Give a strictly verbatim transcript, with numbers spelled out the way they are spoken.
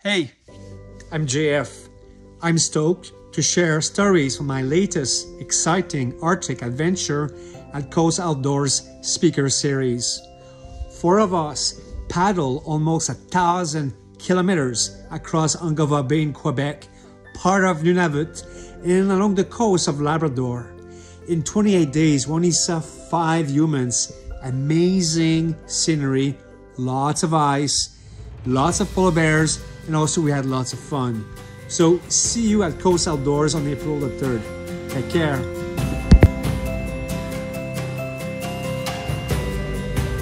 Hey, I'm J F. I'm stoked to share stories from my latest exciting Arctic adventure at Coast Outdoors Speaker Series. Four of us paddle almost a thousand kilometers across Ungava Bay in Quebec, part of Nunavut, and along the coast of Labrador. In twenty-eight days, we only saw five humans, amazing scenery, lots of ice, lots of polar bears, and also we had lots of fun. So see you at Coast Outdoors on April the third. Take care.